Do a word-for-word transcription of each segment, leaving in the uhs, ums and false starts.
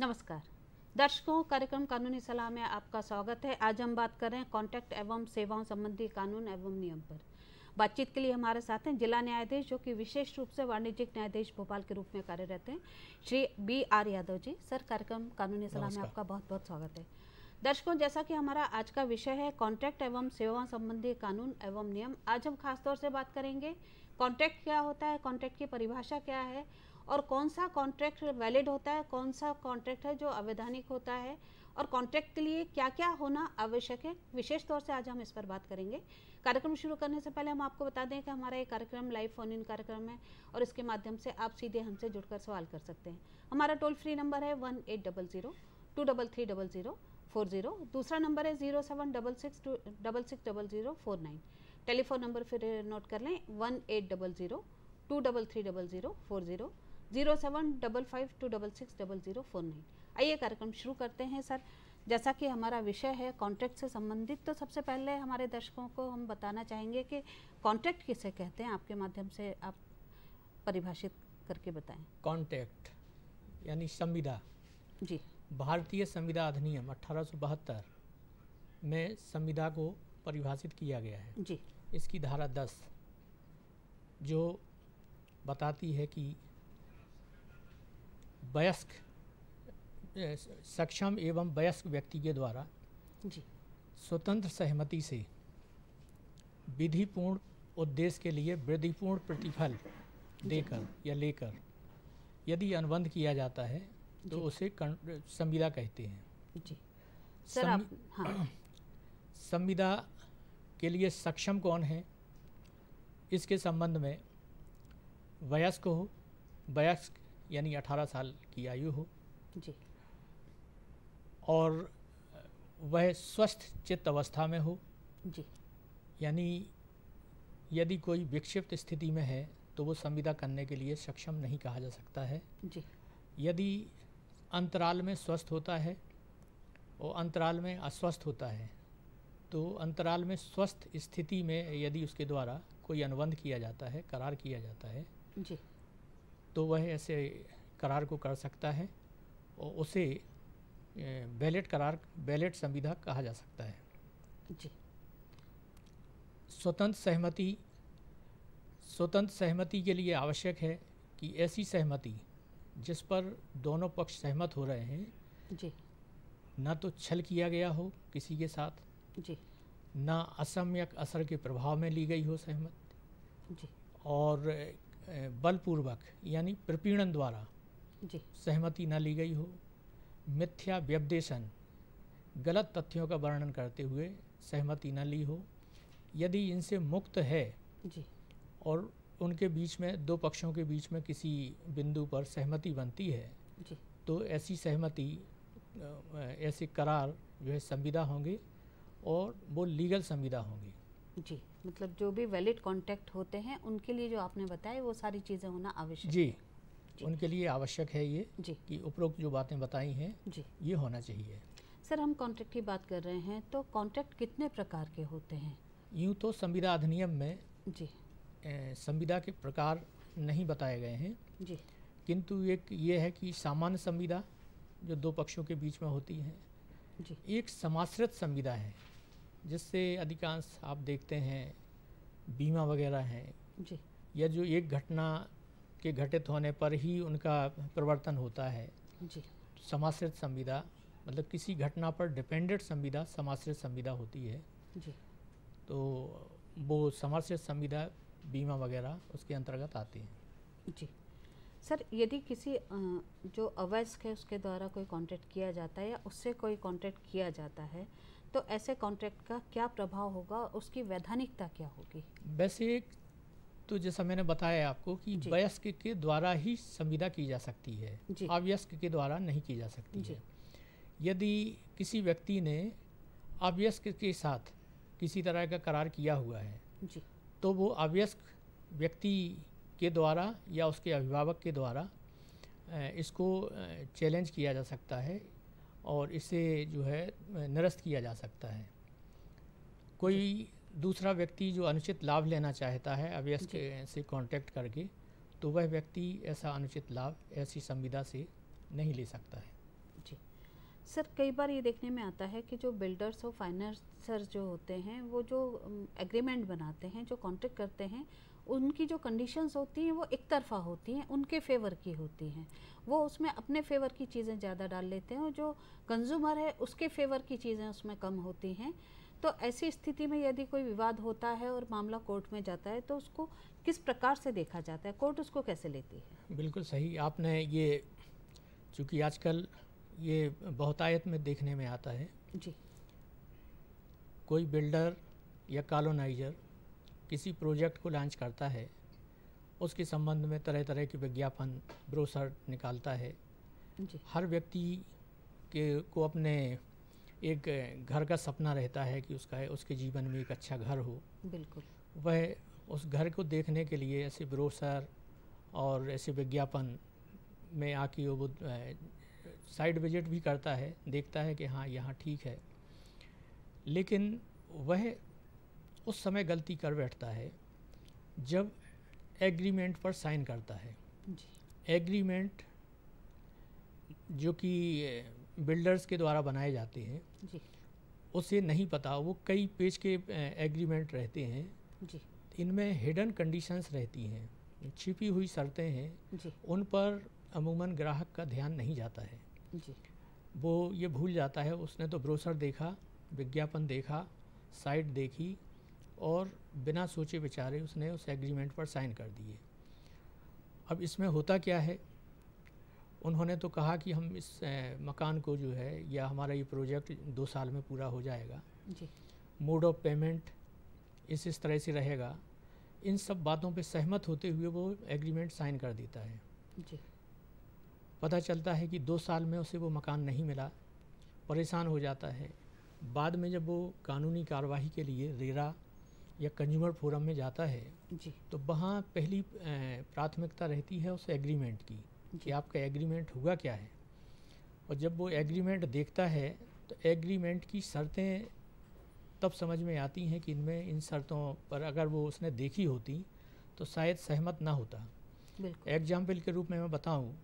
नमस्कार दर्शकों, कार्यक्रम कानूनी सलाह में आपका स्वागत है। आज हम बात कर रहे हैं कॉन्ट्रैक्ट एवं सेवाओं संबंधी कानून एवं नियम पर। बातचीत के लिए हमारे साथ हैं जिला न्यायाधीश, जो कि विशेष रूप से वाणिज्यिक न्यायाधीश भोपाल के रूप में कार्यरत हैं, Shri B R Yadav ji. Sir, कार्यक्रम कानूनी सलाह में आपका बहुत बहुत स्वागत है। दर्शकों, जैसा कि हमारा आज का विषय है कॉन्ट्रैक्ट एवं सेवाओं संबंधी कानून एवं नियम, आज हम खासतौर से बात करेंगे कॉन्ट्रैक्ट क्या होता है, कॉन्ट्रैक्ट की परिभाषा क्या है और कौन सा कॉन्ट्रैक्ट वैलिड होता है, कौन सा कॉन्ट्रैक्ट है जो अवैधानिक होता है और कॉन्ट्रैक्ट के लिए क्या क्या होना आवश्यक है। विशेष तौर से आज हम इस पर बात करेंगे। कार्यक्रम शुरू करने से पहले हम आपको बता दें कि हमारा ये कार्यक्रम लाइव फोन इन कार्यक्रम है और इसके माध्यम से आप सीधे हमसे जुड़कर सवाल कर सकते हैं। हमारा टोल फ्री नंबर है one eight double zero two double three double zero four zero. दूसरा नंबर है zero seven double six two double six double zero four nine. Telephone number फिर नोट कर लें, one eight double zero two double three double zero four zero zero seven double five two double six double zero four nine. आइए कार्यक्रम शुरू करते हैं। Sir, जैसा कि हमारा विषय है कॉन्ट्रैक्ट से संबंधित, तो सबसे पहले हमारे दर्शकों को हम बताना चाहेंगे कि कॉन्ट्रैक्ट किसे कहते हैं। आपके माध्यम से आप परिभाषित करके बताएं। कॉन्ट्रैक्ट यानी संविदा जी। भारतीय संविदा अधिनियम अठारह सौ बहत्तर में संविदा को परिभाषित किया गया है जी। इसकी धारा दस जो बताती है कि वयस्क सक्षम एवं वयस्क व्यक्ति के द्वारा जी स्वतंत्र सहमति से विधिपूर्ण उद्देश्य के लिए वृद्धिपूर्ण प्रतिफल देकर या लेकर यदि अनुबंध किया जाता है तो उसे संविदा कहते हैं। जी सर, आप हाँ। संविदा के लिए सक्षम कौन है, इसके संबंध में वयस्क हो, वयस्क यानी अठारह साल की आयु हो जी, और वह स्वस्थ चित्त अवस्था में हो जी, यानी यदि कोई विक्षिप्त स्थिति में है तो वो संविदा करने के लिए सक्षम नहीं कहा जा सकता है जी। यदि अंतराल में स्वस्थ होता है और अंतराल में अस्वस्थ होता है तो अंतराल में स्वस्थ स्थिति में यदि उसके द्वारा कोई अनुबंध किया जाता है, करार किया जाता है जी, तो वह ऐसे करार को कर सकता है और उसे वैलिड करार, वैलिड संविदा कहा जा सकता है। जी। स्वतंत्र सहमति स्वतंत्र सहमति के लिए आवश्यक है कि ऐसी सहमति जिस पर दोनों पक्ष सहमत हो रहे हैं, जी, ना तो छल किया गया हो किसी के साथ, जी, ना असम्यक असर के प्रभाव में ली गई हो सहमत, जी, और बलपूर्वक यानी प्रपीड़न द्वारा जी, सहमति न ली गई हो, मिथ्या व्यपदेशन गलत तथ्यों का वर्णन करते हुए सहमति न ली हो, यदि इनसे मुक्त है जी, और उनके बीच में, दो पक्षों के बीच में किसी बिंदु पर सहमति बनती है जी, तो ऐसी सहमति, ऐसे करार जो है संविदा होंगे और वो लीगल संविदा होंगी। जी, मतलब जो भी वैलिड कॉन्ट्रैक्ट होते हैं उनके लिए जो आपने बताया वो सारी चीज़ें होना आवश्यक जी, है। जी, उनके लिए आवश्यक है ये जी, कि उपरोक्त जो बातें बताई हैं जी। ये होना चाहिए। सर, हम कॉन्ट्रैक्ट की बात कर रहे हैं तो कॉन्ट्रैक्ट कितने प्रकार के होते हैं? यूँ तो संविदा अधिनियम में जी, ए, संविदा के प्रकार नहीं बताए गए हैं, जी, किंतु एक ये है कि सामान्य संविदा जो दो पक्षों के बीच में होती है, जी, एक समाश्रित संविदा है जिससे अधिकांश आप देखते हैं बीमा वगैरह हैं, जी, या जो एक घटना के घटित होने पर ही उनका प्रवर्तन होता है। जी, समाश्रित संविदा मतलब किसी घटना पर डिपेंडेंट संविदा समाश्रित संविदा होती है। जी, तो वो समाश्रित संविदा बीमा वगैरह उसके अंतर्गत आती हैं। जी। सर, यदि किसी जो अवयस्क है उसके द्वारा कोई कॉन्ट्रैक्ट किया जाता है या उससे कोई कॉन्ट्रैक्ट किया जाता है तो ऐसे कॉन्ट्रैक्ट का क्या प्रभाव होगा, उसकी वैधानिकता क्या होगी? वैसे तो जैसा मैंने बताया आपको कि वयस्क के द्वारा ही संविदा की जा सकती है, अवयस्क के द्वारा नहीं की जा सकती है। यदि किसी व्यक्ति ने अवयस्क के साथ किसी तरह का करार किया हुआ है जी, तो वो अवयस्क व्यक्ति के द्वारा या उसके अभिभावक के द्वारा इसको चैलेंज किया जा सकता है और इसे जो है निरस्त किया जा सकता है। कोई दूसरा व्यक्ति जो अनुचित लाभ लेना चाहता है अवयस्क से कॉन्टैक्ट करके, तो वह व्यक्ति ऐसा अनुचित लाभ ऐसी संविदा से नहीं ले सकता है। जी सर, कई बार ये देखने में आता है कि जो बिल्डर्स और फाइनेंसर्स जो होते हैं वो जो एग्रीमेंट बनाते हैं, जो कॉन्ट्रैक्ट करते हैं, उनकी जो कंडीशंस होती हैं वो एक तरफा होती हैं, उनके फेवर की होती हैं। वो उसमें अपने फेवर की चीज़ें ज़्यादा डाल लेते हैं और जो कंज्यूमर है उसके फेवर की चीज़ें उसमें कम होती हैं। तो ऐसी स्थिति में यदि कोई विवाद होता है और मामला कोर्ट में जाता है तो उसको किस प्रकार से देखा जाता है, कोर्ट उसको कैसे लेती है? बिल्कुल सही आपने, ये चूँकि आजकल ये बहुतायत में देखने में आता है। जी। कोई बिल्डर या कॉलोनाइजर किसी प्रोजेक्ट को लॉन्च करता है, उसके संबंध में तरह तरह के विज्ञापन, ब्रोशर निकालता है। जी। हर व्यक्ति के को अपने एक घर का सपना रहता है कि उसका उसके जीवन में एक अच्छा घर हो। बिल्कुल। वह उस घर को देखने के लिए ऐसे ब्रोशर और ऐसे विज्ञापन में आके वो साइड विजिट भी करता है, देखता है कि हाँ यहाँ ठीक है। लेकिन वह उस समय गलती कर बैठता है जब एग्रीमेंट पर साइन करता है। जी। एग्रीमेंट जो कि बिल्डर्स के द्वारा बनाए जाते हैं, जी। उसे नहीं पता, वो कई पेज के एग्रीमेंट रहते हैं। जी। इनमें हिडन कंडीशंस रहती हैं, छिपी हुई शर्तें हैं। जी। उन पर अमूमन ग्राहक का ध्यान नहीं जाता है। जी। वो ये भूल जाता है, उसने तो ब्रोशर देखा, विज्ञापन देखा, साइट देखी और बिना सोचे विचारे उसने उस एग्रीमेंट पर साइन कर दिए। अब इसमें होता क्या है, उन्होंने तो कहा कि हम इस मकान को जो है या हमारा ये प्रोजेक्ट दो साल में पूरा हो जाएगा। जी। मोड ऑफ पेमेंट इस इस तरह से रहेगा। इन सब बातों पे सहमत होते हुए वो एग्रीमेंट साइन कर देता है। जी। पता चलता है कि दो साल में उसे वो मकान नहीं मिला, परेशान हो जाता है। बाद में जब वो कानूनी कार्रवाई के लिए रेरा या कंज्यूमर फोरम में जाता है, जी। तो वहाँ पहली प्राथमिकता रहती है उस एग्रीमेंट की कि आपका एग्रीमेंट हुआ क्या है। और जब वो एग्रीमेंट देखता है तो एग्रीमेंट की शर्तें तब समझ में आती हैं कि इनमें इन शर्तों पर अगर वो उसने देखी होती तो शायद सहमत ना होता। एग्जाम्पल के रूप में मैं बताऊं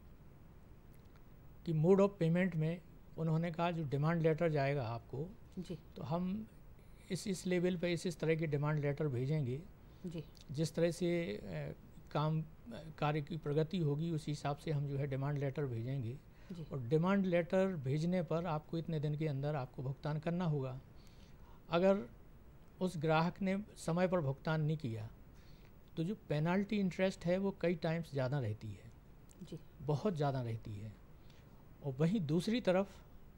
कि मोड ऑफ पेमेंट में उन्होंने कहा जो डिमांड लेटर जाएगा आपको, जी। तो हम इस इस लेवल पे इस इस तरह के डिमांड लेटर भेजेंगे। जी। जिस तरह से ए, काम कार्य की प्रगति होगी उस हिसाब से हम जो है डिमांड लेटर भेजेंगे। जी। और डिमांड लेटर भेजने पर आपको इतने दिन के अंदर आपको भुगतान करना होगा। अगर उस ग्राहक ने समय पर भुगतान नहीं किया तो जो पेनाल्टी इंटरेस्ट है वो कई टाइम्स ज़्यादा रहती है। जी। बहुत ज़्यादा रहती है। और वहीं दूसरी तरफ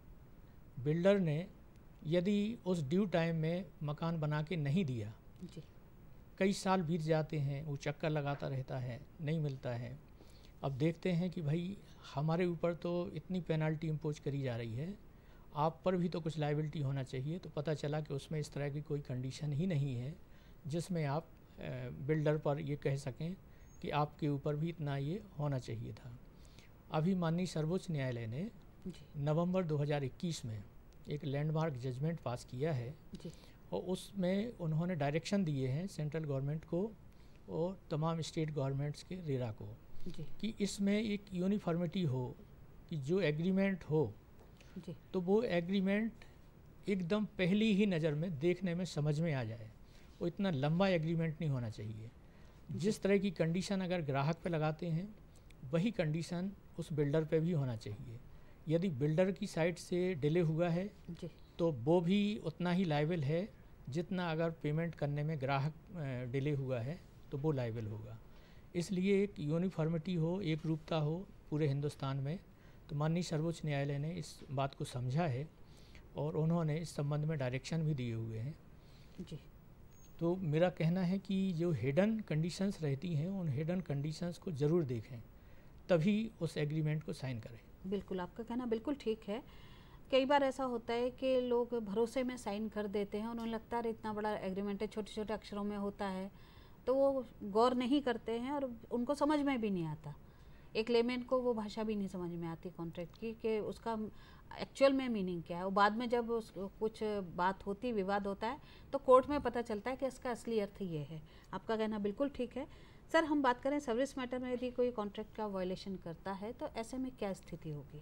बिल्डर ने यदि उस ड्यू टाइम में मकान बना के नहीं दिया, जी। कई साल बीत जाते हैं, वो चक्कर लगाता रहता है, नहीं मिलता है। अब देखते हैं कि भाई हमारे ऊपर तो इतनी पेनाल्टी इम्पोज करी जा रही है, आप पर भी तो कुछ लायबिलिटी होना चाहिए। तो पता चला कि उसमें इस तरह की कोई कंडीशन ही नहीं है जिसमें आप बिल्डर पर ये कह सकें कि आपके ऊपर भी इतना ये होना चाहिए था। अभी माननीय सर्वोच्च न्यायालय ने नवंबर दो हज़ार इक्कीस में एक लैंडमार्क जजमेंट पास किया है। जी। और उसमें उन्होंने डायरेक्शन दिए हैं सेंट्रल गवर्नमेंट को और तमाम स्टेट गवर्नमेंट्स के रेरा को, जी। कि इसमें एक यूनिफॉर्मिटी हो, कि जो एग्रीमेंट हो जी। तो वो एग्रीमेंट एकदम पहली ही नज़र में देखने में समझ में आ जाए। वो इतना लंबा एग्रीमेंट नहीं होना चाहिए। जिस तरह की कंडीशन अगर ग्राहक पे लगाते हैं वही कंडीशन उस बिल्डर पे भी होना चाहिए। यदि बिल्डर की साइड से डिले हुआ है जी। तो वो भी उतना ही लायबल है जितना अगर पेमेंट करने में ग्राहक डिले हुआ है तो वो लायबल होगा। इसलिए एक यूनिफॉर्मिटी हो, एक रूपता हो पूरे हिंदुस्तान में। तो माननीय सर्वोच्च न्यायालय ने इस बात को समझा है और उन्होंने इस संबंध में डायरेक्शन भी दिए हुए हैं। जी। तो मेरा कहना है कि जो हिडन कंडीशंस रहती हैं उन हिडन कंडीशंस को ज़रूर देखें, तभी उस एग्रीमेंट को साइन करें। बिल्कुल, आपका कहना बिल्कुल ठीक है। कई बार ऐसा होता है कि लोग भरोसे में साइन कर देते हैं, उन्हें लगता है इतना बड़ा एग्रीमेंट है, छोटे छोटे अक्षरों में होता है, तो वो गौर नहीं करते हैं और उनको समझ में भी नहीं आता। एक लेमैन को वो भाषा भी नहीं समझ में आती कॉन्ट्रैक्ट की कि उसका एक्चुअल में मीनिंग क्या है। और बाद में जब उस कुछ बात होती, विवाद होता है, तो कोर्ट में पता चलता है कि इसका असली अर्थ ये है। आपका कहना बिल्कुल ठीक है। सर, हम बात करें सर्विस मैटर में यदि कोई कॉन्ट्रैक्ट का वायलेशन करता है तो ऐसे में क्या स्थिति होगी?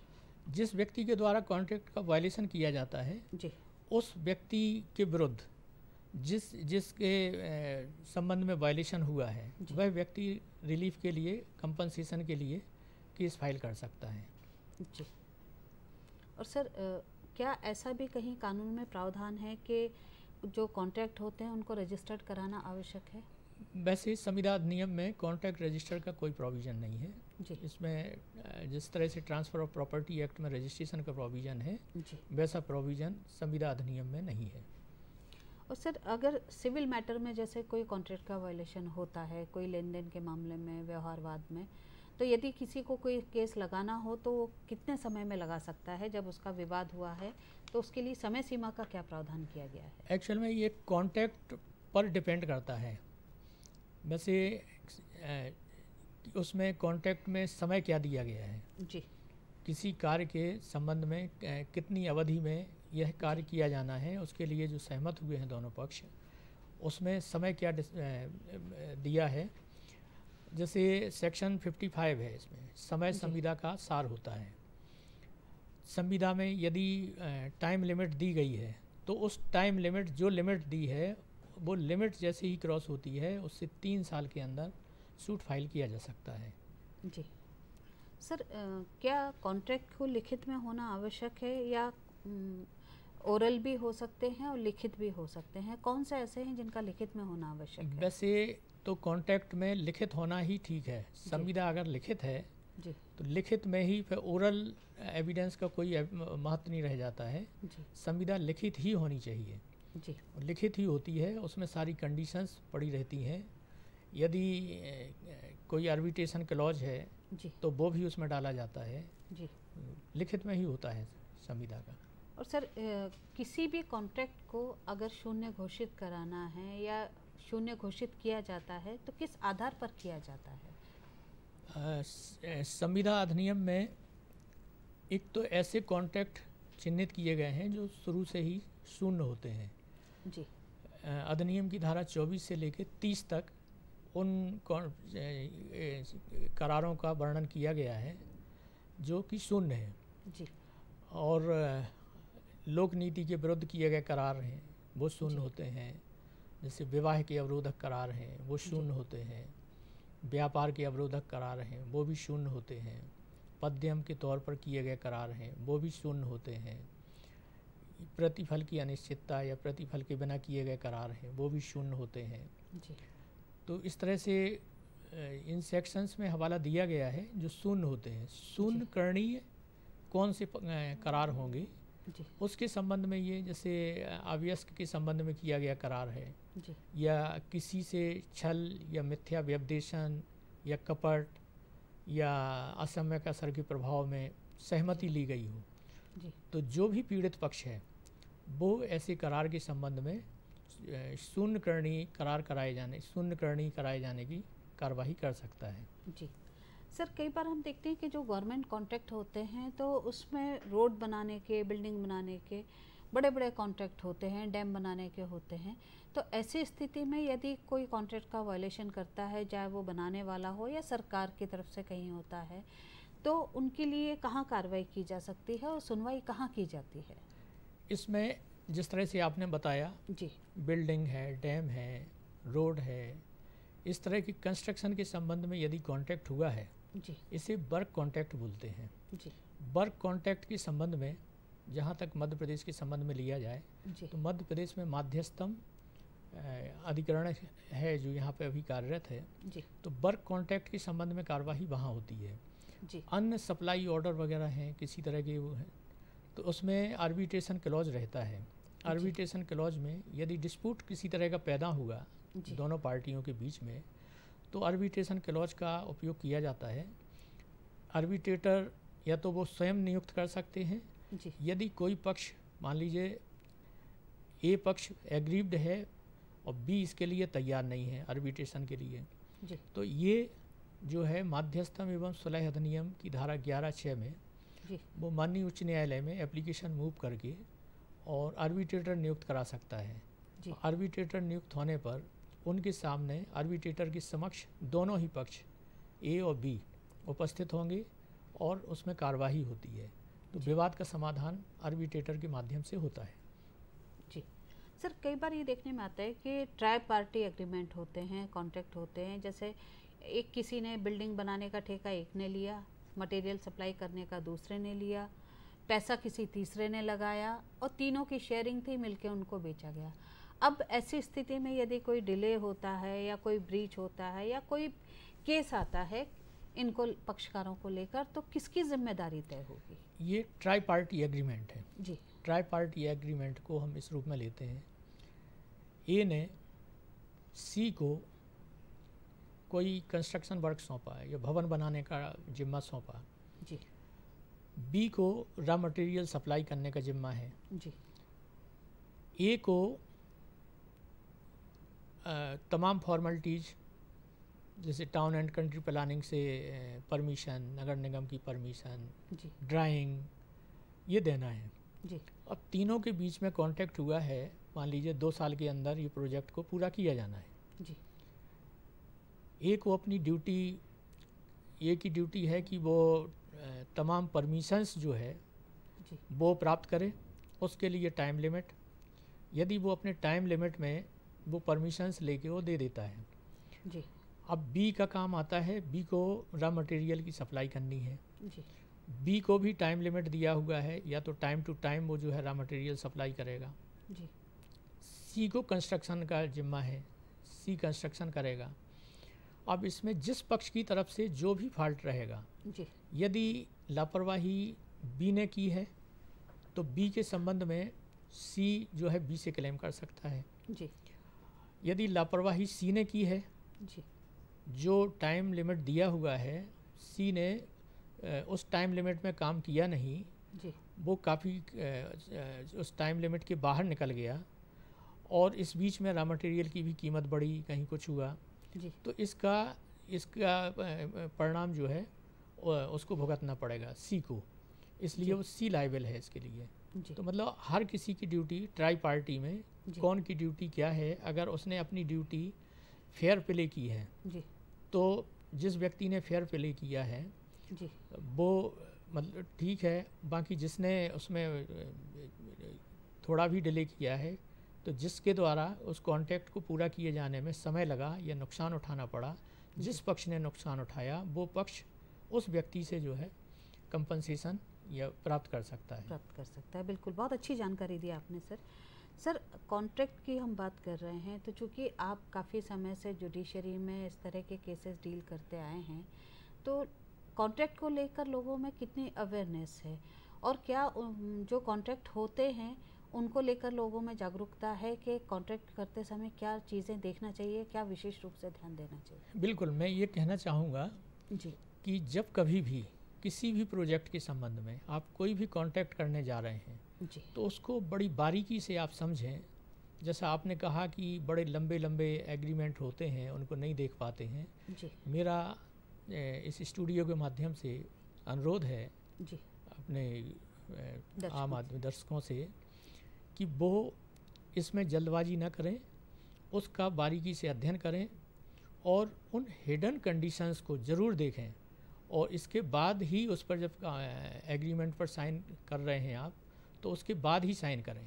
जिस व्यक्ति के द्वारा कॉन्ट्रैक्ट का वायलेशन किया जाता है जी, उस व्यक्ति के विरुद्ध जिस जिसके संबंध में वायलेशन हुआ है वह व्यक्ति रिलीफ के लिए, कंपनसेशन के लिए केस फाइल कर सकता है। जी। और सर आ, क्या ऐसा भी कहीं कानून में प्रावधान है कि जो कॉन्ट्रैक्ट होते हैं उनको रजिस्टर्ड कराना आवश्यक है? वैसे संविदा अधिनियम में कॉन्ट्रैक्ट रजिस्टर का कोई प्रोविज़न नहीं है जी। इसमें जिस तरह से ट्रांसफ़र ऑफ प्रॉपर्टी एक्ट में रजिस्ट्रेशन का प्रोविज़न है जी, वैसा प्रोविज़न संविदा अधिनियम में नहीं है। और सर अगर सिविल मैटर में जैसे कोई कॉन्ट्रैक्ट का वायलेशन होता है, कोई लेन देन के मामले में, व्यवहारवाद में, तो यदि किसी को कोई केस लगाना हो तो वो कितने समय में लगा सकता है? जब उसका विवाद हुआ है तो उसके लिए समय सीमा का क्या प्रावधान किया गया है? एक्चुअल में ये कॉन्ट्रैक्ट पर डिपेंड करता है। वैसे उसमें कॉन्ट्रैक्ट में समय क्या दिया गया है जी, किसी कार्य के संबंध में कितनी अवधि में यह कार्य किया जाना है, उसके लिए जो सहमत हुए हैं दोनों पक्ष, उसमें समय क्या दिया है। जैसे सेक्शन पचपन है, इसमें समय संविदा का सार होता है। संविदा में यदि टाइम लिमिट दी गई है तो उस टाइम लिमिट, जो लिमिट दी है वो लिमिट जैसे ही क्रॉस होती है उससे तीन साल के अंदर सूट फाइल किया जा सकता है। जी। सर आ, क्या कॉन्ट्रैक्ट को लिखित में होना आवश्यक है या ओरल भी हो सकते हैं और लिखित भी हो सकते हैं? कौन से ऐसे हैं जिनका लिखित में होना आवश्यक है? वैसे तो कॉन्ट्रैक्ट में लिखित होना ही ठीक है। संविदा अगर लिखित है जी, तो लिखित में ही फिर ओरल एविडेंस का कोई महत्व नहीं रह जाता है। जी, संविदा लिखित ही होनी चाहिए। जी, लिखित ही होती है, उसमें सारी कंडीशंस पड़ी रहती हैं। यदि कोई आर्बिट्रेशन क्लॉज है जी, तो वो भी उसमें डाला जाता है। जी। लिखित में ही होता है संविदा का। और सर आ, किसी भी कॉन्ट्रैक्ट को अगर शून्य घोषित कराना है या शून्य घोषित किया जाता है तो किस आधार पर किया जाता है? संविदा अधिनियम में एक तो ऐसे कॉन्ट्रैक्ट चिन्हित किए गए हैं जो शुरू से ही शून्य होते हैं। जी, अधिनियम की धारा चौबीस से लेकर तीस तक उन करारों का वर्णन किया गया है जो कि शून्य है। जी, और लोक नीति के विरुद्ध किए गए करार हैं वो शून्य होते हैं। जैसे विवाह के अवरोधक करार हैं वो शून्य होते हैं। व्यापार के अवरोधक करार हैं वो भी शून्य होते हैं। पद्यम के तौर पर किए गए करार हैं वो भी शून्य होते हैं। प्रतिफल की अनिश्चितता या प्रतिफल के बिना किए गए करार हैं वो भी शून्य होते हैं। जी। तो इस तरह से इन सेक्शंस में हवाला दिया गया है जो शून्य होते हैं। शून्य करणीय कौन से करार होंगे जी, उसके संबंध में, ये जैसे अवयस्क के संबंध में किया गया करार है जी, या किसी से छल या मिथ्या व्यपदेशन या कपट या असम्यक असर के प्रभाव में सहमति ली गई हो, जी, तो जो भी पीड़ित पक्ष है वो ऐसे करार के संबंध में शून्य करणी करार कराए जाने शून्य करणी कराए जाने की कार्रवाई कर सकता है। जी। सर कई बार हम देखते हैं कि जो गवर्नमेंट कॉन्ट्रैक्ट होते हैं तो उसमें रोड बनाने के, बिल्डिंग बनाने के बड़े बड़े कॉन्ट्रैक्ट होते हैं, डैम बनाने के होते हैं। तो ऐसी स्थिति में यदि कोई कॉन्ट्रैक्ट का वायलेशन करता है, चाहे वो बनाने वाला हो या सरकार की तरफ से कहीं होता है, तो उनके लिए कहाँ कार्रवाई की जा सकती है और सुनवाई कहाँ की जाती है? इसमें जिस तरह से आपने बताया, जी, बिल्डिंग है, डैम है, रोड है, इस तरह की कंस्ट्रक्शन के संबंध में यदि कॉन्ट्रैक्ट हुआ है जी, इसे वर्क कॉन्ट्रैक्ट बोलते हैं। जी, वर्क कॉन्ट्रैक्ट के संबंध में जहाँ तक मध्य प्रदेश के संबंध में लिया जाए जी, तो मध्य प्रदेश में माध्यस्थम अधिकरण है जो यहाँ पे अभी कार्यरत है। जी, तो वर्क कॉन्ट्रैक्ट के संबंध में कार्यवाही वहाँ होती है। जी, अन्य सप्लाई ऑर्डर वगैरह हैं किसी तरह के वो हैं तो उसमें आर्बिट्रेशन क्लॉज रहता है। आर्बिट्रेशन क्लॉज में यदि डिस्प्यूट किसी तरह का पैदा हुआ दोनों पार्टियों के बीच में तो आर्बिट्रेशन क्लॉज का उपयोग किया जाता है। आर्बिट्रेटर या तो वो स्वयं नियुक्त कर सकते हैं, जी, यदि कोई पक्ष, मान लीजिए ए पक्ष एग्रीव्ड है और बी इसके लिए तैयार नहीं है आर्बिट्रेशन के लिए, जी, तो ये जो है माध्यस्थम एवं सुलह अधिनियम की धारा ग्यारह छः में जी, वो माननीय उच्च न्यायालय में एप्लीकेशन मूव करके और आर्बिट्रेटर नियुक्त करा सकता है। जी, आर्बिट्रेटर नियुक्त होने पर उनके सामने आर्बिट्रेटर के समक्ष दोनों ही पक्ष ए और बी उपस्थित होंगे और उसमें कार्रवाई होती है। तो विवाद का समाधान आर्बिट्रेटर के माध्यम से होता है। जी सर, कई बार ये देखने में आता है कि ट्राई पार्टी एग्रीमेंट होते हैं, कॉन्ट्रैक्ट होते हैं, जैसे एक किसी ने बिल्डिंग बनाने का ठेका एक ने लिया, मटेरियल सप्लाई करने का दूसरे ने लिया, पैसा किसी तीसरे ने लगाया और तीनों की शेयरिंग थी, मिलके उनको बेचा गया। अब ऐसी स्थिति में यदि कोई डिले होता है या कोई ब्रीच होता है या कोई केस आता है इनको पक्षकारों को लेकर, तो किसकी जिम्मेदारी तय होगी? ये ट्राई पार्टी एग्रीमेंट है जी। ट्राई पार्टी एग्रीमेंट को हम इस रूप में लेते हैं, ए ने सी को कोई कंस्ट्रक्शन वर्क सौंपा है या भवन बनाने का जिम्मा सौंपा जी, बी को रॉ मटेरियल सप्लाई करने का जिम्मा है जी, ए को आ, तमाम फॉर्मेलिटीज़ जैसे टाउन एंड कंट्री प्लानिंग से परमिशन, नगर निगम की परमिशन, जी, ड्राइंग, ये देना है जी, अब तीनों के बीच में कॉन्टैक्ट हुआ है, मान लीजिए दो साल के अंदर ये प्रोजेक्ट को पूरा किया जाना है। जी, ए को अपनी ड्यूटी, ए की ड्यूटी है कि वो अ, तमाम परमिशंस जो है जी, वो प्राप्त करे, उसके लिए टाइम लिमिट, यदि वो अपने टाइम लिमिट में वो परमिशंस लेके वो दे देता है। जी, अब बी का काम आता है, बी को रॉ मटेरियल की सप्लाई करनी है, जी, बी को भी टाइम लिमिट दिया हुआ है, या तो टाइम टू टाइम वो जो है रॉ मटेरियल सप्लाई करेगा। जी, सी को कंस्ट्रक्शन का जिम्मा है, सी कंस्ट्रक्शन करेगा। अब इसमें जिस पक्ष की तरफ से जो भी फॉल्ट रहेगा, जी, यदि लापरवाही बी ने की है तो बी के संबंध में सी जो है बी से क्लेम कर सकता है। जी, यदि लापरवाही सी ने की है, जी, जो टाइम लिमिट दिया हुआ है, सी ने अ, उस टाइम लिमिट में काम किया नहीं, जी, वो काफ़ी उस टाइम लिमिट के बाहर निकल गया और इस बीच में रॉ मटेरियल की भी कीमत बढ़ी, कहीं कुछ हुआ, जी, तो इसका इसका अ, परिणाम जो है उ- उसको भुगतना पड़ेगा सी को, इसलिए जी। वो सी लायबल है इसके लिए। जी, तो मतलब हर किसी की ड्यूटी ट्राई पार्टी में जी, कौन की ड्यूटी क्या है, अगर उसने अपनी ड्यूटी फेयर प्ले की है जी, तो जिस व्यक्ति ने फेयर प्ले किया है जी, वो मतलब ठीक है, बाकी जिसने उसमें अ, थोड़ा भी डिले किया है तो जिसके द्वारा उस कॉन्ट्रैक्ट को पूरा किए जाने में समय लगा या नुकसान उठाना पड़ा, जिस पक्ष ने नुकसान उठाया वो पक्ष उस व्यक्ति से जो है कंपनसेशन या प्राप्त कर सकता है। प्राप्त कर सकता है। बिल्कुल, बहुत अच्छी जानकारी दी आपने सर। सर, कॉन्ट्रैक्ट की हम बात कर रहे हैं, तो चूँकि आप काफ़ी समय से जुडिशरी में इस तरह के केसेस डील करते आए हैं, तो कॉन्ट्रैक्ट को लेकर लोगों में कितनी अवेयरनेस है और क्या उम, जो कॉन्ट्रैक्ट होते हैं उनको लेकर लोगों में जागरूकता है कि कॉन्ट्रैक्ट करते समय क्या चीज़ें देखना चाहिए, क्या विशेष रूप से ध्यान देना चाहिए? बिल्कुल, मैं ये कहना चाहूँगा जी, कि जब कभी भी किसी भी प्रोजेक्ट के संबंध में आप कोई भी कॉन्टैक्ट करने जा रहे हैं जी, तो उसको बड़ी बारीकी से आप समझें। जैसा आपने कहा कि बड़े लंबे लंबे एग्रीमेंट होते हैं, उनको नहीं देख पाते हैं। जी, मेरा ए, इस स्टूडियो के माध्यम से अनुरोध है जी, अपने ए, दर्शकों आम आदमी दर्शकों से कि वो इसमें जल्दबाजी न करें, उसका बारीकी से अध्ययन करें और उन हिडन कंडीशंस को ज़रूर देखें और इसके बाद ही उस पर जब एग्रीमेंट पर साइन कर रहे हैं आप तो उसके बाद ही साइन करें।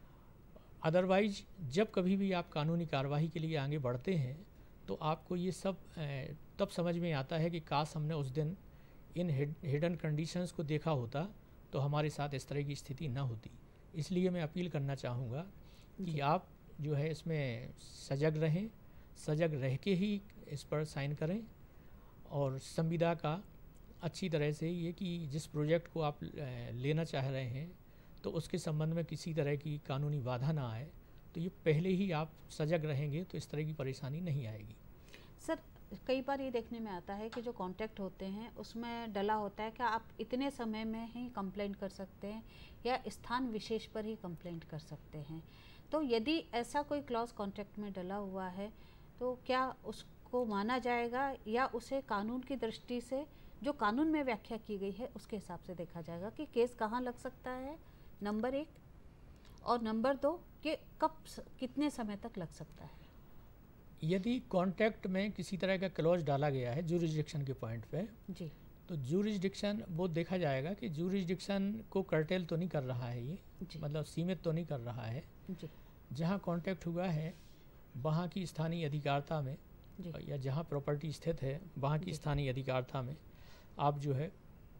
अदरवाइज जब कभी भी आप कानूनी कार्रवाई के लिए आगे बढ़ते हैं तो आपको ये सब ए, तब समझ में आता है कि काश हमने उस दिन इन हिडन कंडीशंस को देखा होता तो हमारे साथ इस तरह की स्थिति न होती। इसलिए मैं अपील करना चाहूँगा कि आप जो है इसमें सजग रहें, सजग रह के ही इस पर साइन करें और संविदा का अच्छी तरह से ये कि जिस प्रोजेक्ट को आप लेना चाह रहे हैं तो उसके संबंध में किसी तरह की कानूनी बाधा ना आए, तो ये पहले ही आप सजग रहेंगे तो इस तरह की परेशानी नहीं आएगी। सर, कई बार ये देखने में आता है कि जो कॉन्ट्रैक्ट होते हैं उसमें डला होता है कि आप इतने समय में ही कंप्लेंट कर सकते हैं या स्थान विशेष पर ही कंप्लेंट कर सकते हैं, तो यदि ऐसा कोई क्लॉज कॉन्ट्रैक्ट में डला हुआ है तो क्या उसको माना जाएगा या उसे कानून की दृष्टि से जो कानून में व्याख्या की गई है उसके हिसाब से देखा जाएगा कि केस कहाँ लग सकता है, नंबर एक, और नंबर दो कि कब कितने समय तक लग सकता है? यदि कॉन्ट्रैक्ट में किसी तरह का क्लॉज डाला गया है जुरिस्डिक्शन के पॉइंट पे जी, तो जूरिसडिक्शन वो देखा जाएगा कि जूरिसडिक्शन को कर्टेल तो नहीं कर रहा है ये, मतलब सीमित तो नहीं कर रहा है। जहाँ कॉन्टैक्ट हुआ है वहाँ की स्थानीय अधिकारिता में या जहाँ प्रॉपर्टी स्थित है वहाँ की स्थानीय अधिकारिता में आप जो है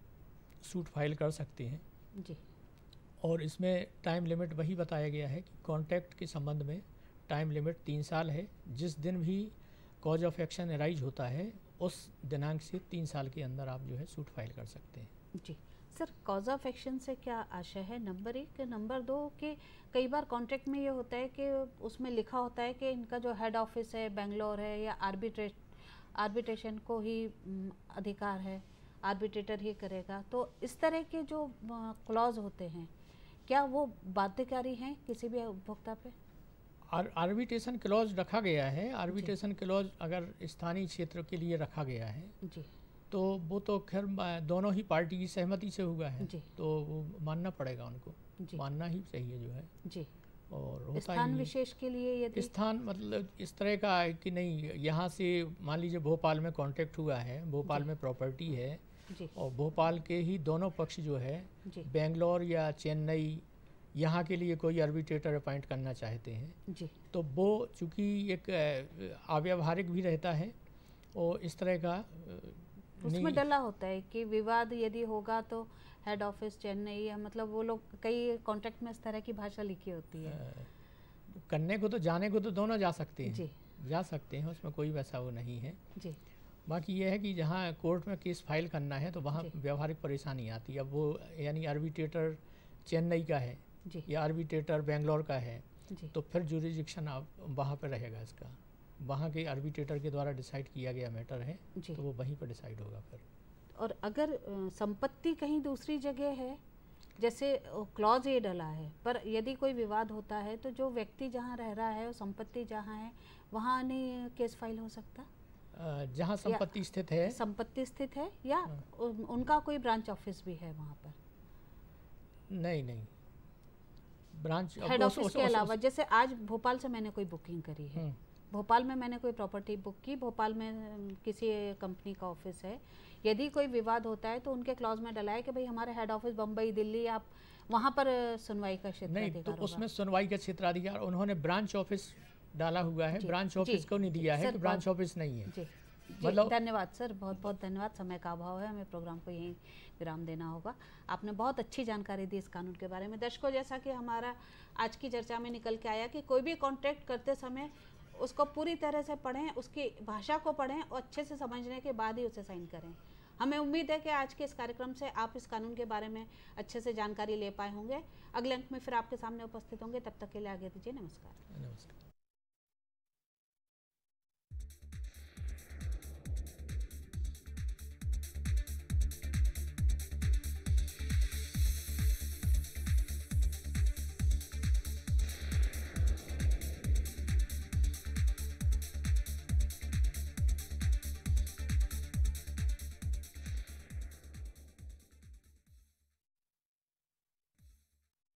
सूट फाइल कर सकते हैं जी। और इसमें टाइम लिमिट वही बताया गया है कि कॉन्टैक्ट के संबंध में टाइम लिमिट तीन साल है। जिस दिन भी कॉज ऑफ एक्शन अराइज होता है उस दिनांक से तीन साल के अंदर आप जो है सूट फाइल कर सकते हैं जी। सर, कॉज ऑफ एक्शन से क्या आशय है? नंबर एक। नंबर दो कि कई बार कॉन्ट्रैक्ट में ये होता है कि उसमें लिखा होता है कि इनका जो हेड ऑफिस है बेंगलोर है या आर्बिट्रेट आर्बिट्रेशन को ही अधिकार है, आर्बिट्रेटर ही करेगा, तो इस तरह के जो क्लॉज होते हैं क्या वो बाध्यकारी हैं किसी भी उपभोक्ता पे? आर, आर्बिट्रेशन क्लॉज रखा गया है। आर्बिट्रेशन क्लॉज अगर स्थानीय क्षेत्र के लिए रखा गया है जी, तो वो तो खैर दोनों ही पार्टी की सहमति से हुआ है जी, तो वो मानना पड़ेगा उनको जी, मानना ही चाहिए जो है जी। और होता स्थान विशेष के लिए यदि स्थान मतलब इस तरह का है कि नहीं, यहाँ से मान लीजिए भोपाल में कॉन्ट्रैक्ट हुआ है, भोपाल में प्रॉपर्टी है जी, और भोपाल के ही दोनों पक्ष जो है बेंगलोर या चेन्नई यहाँ के लिए कोई आर्बिट्रेटर अपॉइंट करना चाहते हैं जी, तो वो चूँकि एक अव्यावहारिक भी रहता है और इस तरह का उसमें डला होता है कि विवाद यदि होगा तो हेड ऑफिस चेन्नई या मतलब वो लोग कई कॉन्ट्रैक्ट में इस तरह की भाषा लिखी होती है। करने को तो जाने को तो दोनों जा सकते हैं जी, जा सकते हैं, उसमें कोई वैसा वो नहीं है जी। बाकी ये है कि जहाँ कोर्ट में केस फाइल करना है तो वहाँ व्यवहारिक परेशानी आती है। अब वो यानी आर्बिट्रेटर चेन्नई का है जी, या आर्बिट्रेटर बेंगलोर का है जी, तो फिर जुरिडिक्शन आप वहाँ पर रहेगा, इसका वहाँ के आर्बिट्रेटर के द्वारा डिसाइड किया गया मैटर है जी, तो वो वहीं पर डिसाइड होगा फिर। और अगर संपत्ति कहीं दूसरी जगह है, जैसे क्लॉज ये डला है, पर यदि कोई विवाद होता है तो जो व्यक्ति जहाँ रह रहा है और संपत्ति जहाँ है वहाँ नहीं केस फाइल हो सकता? जहाँ संपत्ति स्थित है, संपत्ति स्थित है या उनका कोई ब्रांच ऑफिस भी है वहाँ पर? नहीं नहीं, ब्रांच हेड ऑफिस के अलावा जैसे आज भोपाल से मैंने कोई बुकिंग करी है, भोपाल में मैंने कोई प्रॉपर्टी बुक की, भोपाल में किसी कंपनी का ऑफिस है, यदि कोई विवाद होता है तो उनके क्लॉज में डला है कि भाई हमारे हेड ऑफिस बम्बई दिल्ली, आप वहाँ पर सुनवाई का क्षेत्राधिकार नहीं, तो उसमें सुनवाई का क्षेत्राधिकार उन्होंने ब्रांच ऑफिस डाला हुआ है, ब्रांच ऑफिस को नहीं दिया है कि ब्रांच ऑफिस नहीं है जी। मतलब धन्यवाद सर, बहुत बहुत धन्यवाद। समय का अभाव है, हमें प्रोग्राम को यहीं विराम देना होगा। आपने बहुत अच्छी जानकारी दी इस कानून के बारे में। दर्शकों, जैसा कि हमारा आज की चर्चा में निकल के आया कि कोई भी कॉन्ट्रैक्ट करते समय उसको पूरी तरह से पढ़ें, उसकी भाषा को पढ़ें और अच्छे से समझने के बाद ही उसे साइन करें। हमें उम्मीद है कि आज के इस कार्यक्रम से आप इस कानून के बारे में अच्छे से जानकारी ले पाए होंगे। अगले अंक में फिर आपके सामने उपस्थित होंगे, तब तक के लिए आगे दीजिए। नमस्कार। नमस्कार।